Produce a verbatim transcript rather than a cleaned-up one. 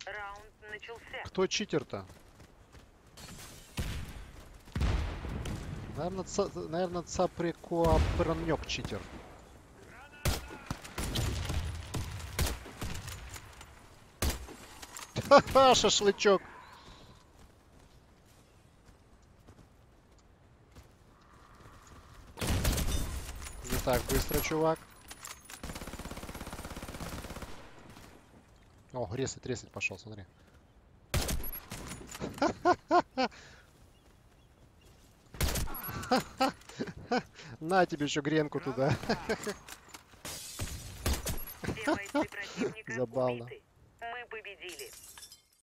Раунд начался. Кто читер-то? Наверное, ца... Наверное, Цаприкоапранёк читер. Ха-ха, шашлычок. Не так быстро, чувак. О, резать, резать пошел, смотри. На тебе еще гренку туда. Все бойцы противника Забавно. убиты.